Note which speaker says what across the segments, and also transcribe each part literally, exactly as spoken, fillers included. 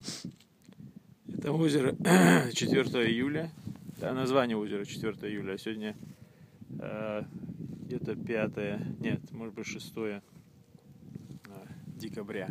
Speaker 1: Это озеро четвёртого июля. Да, название озера четвёртого июля. А сегодня э, где-то пятое, нет, может быть шестое э, декабря.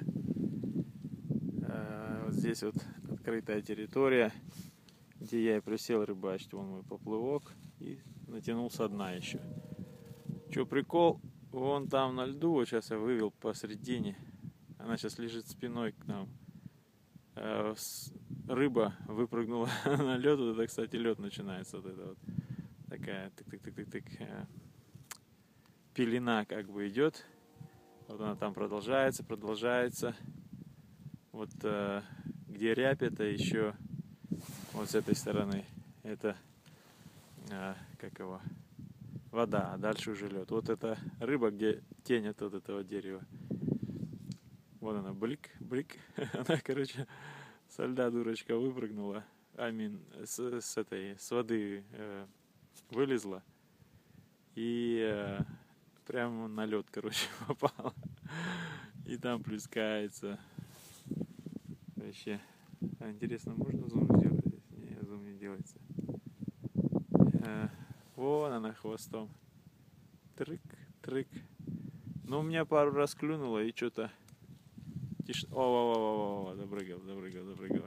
Speaker 1: Э, вот здесь вот открытая территория, где я и присел рыбачить. Вон мой поплывок. И натянул со дна еще. Че прикол? Вон там на льду, вот сейчас я вывел посредине. Она сейчас лежит спиной к нам. Э, с, рыба выпрыгнула на лед. Вот это, кстати, лед начинается. Вот это вот. Такая тык-тык-тык-тык-тык. Э, пелена как бы идет. Вот она там продолжается, продолжается. Вот э, где рябь, это еще вот с этой стороны. Это э, как его? Вода, а дальше уже лед. Вот это рыба, где тень от вот этого дерева. Вот она, блик, блик. Она, короче, со льда дурочка выпрыгнула. Амин, с, с этой, с воды э, вылезла. И э, прямо на лед, короче, попала. И там плескается. Вообще. А, интересно, можно зум сделать? Не, зум не делается. Э, вон она хвостом. Трык, трык. Ну, у меня пару раз клюнуло и что-то... Тиш... О, о, о, о, о, запрыгал, запрыгал, запрыгал.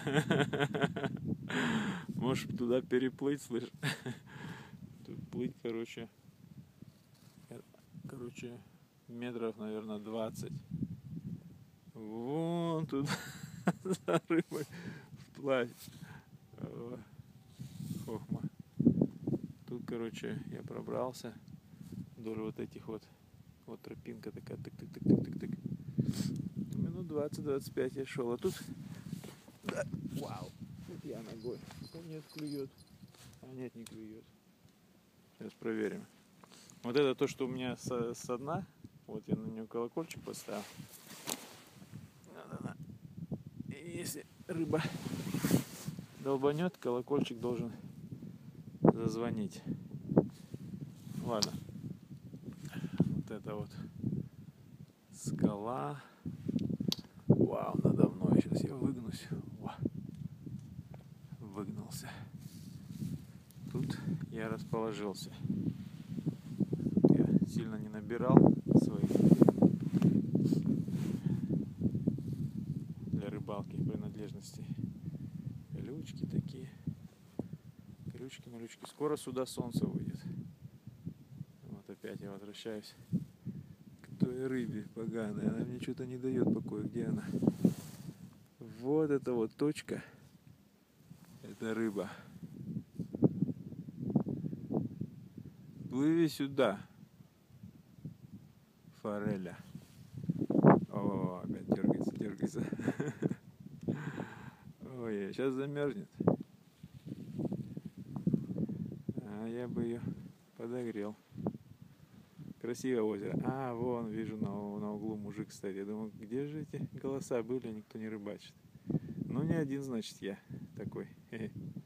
Speaker 1: Можешь туда переплыть, слышь. Тут плыть, короче... Короче, метров, наверное, двадцать. Вон туда за рыбой вплавь. Хохма. Тут, короче, я пробрался вдоль вот этих вот. Вот тропинка такая, тык-тык-тык-тык-тык-тык. Минут двадцать-двадцать пять я шел, а тут... Да. Вау! Тут я ногой. О, нет, клюет. А нет, не клюет. Сейчас проверим. Вот это то, что у меня со, со дна. Вот я на нее колокольчик поставил. Да-да-да. И если рыба долбанет, колокольчик должен зазвонить. Ладно. Вот это вот скала. Вау, надо мной. Сейчас я выгнусь. Во. Выгнулся. Тут я расположился. Я сильно не набирал своих для рыбалки принадлежностей. Колючки такие. Колючки, малючки. Скоро сюда солнце выйдет. Вот опять я возвращаюсь к той рыбе поганой. Она мне что-то не дает покоя. Где она? Вот эта вот точка. Это рыба. Плыви сюда. Фореля. О, опять дергается, дергается. Ой, сейчас замерзнет. А я бы ее подогрел. Красивое озеро. А, вон, вижу на, на углу мужик стоит. Я думаю, где же эти голоса были, никто не рыбачит. Ну, не один, значит, я такой.